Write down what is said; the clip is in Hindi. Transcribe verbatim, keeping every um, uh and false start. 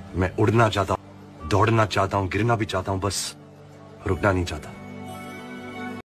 मैं उड़ना चाहता हूँ, दौड़ना चाहता हूँ, गिरना भी चाहता हूँ, बस रुकना नहीं चाहता।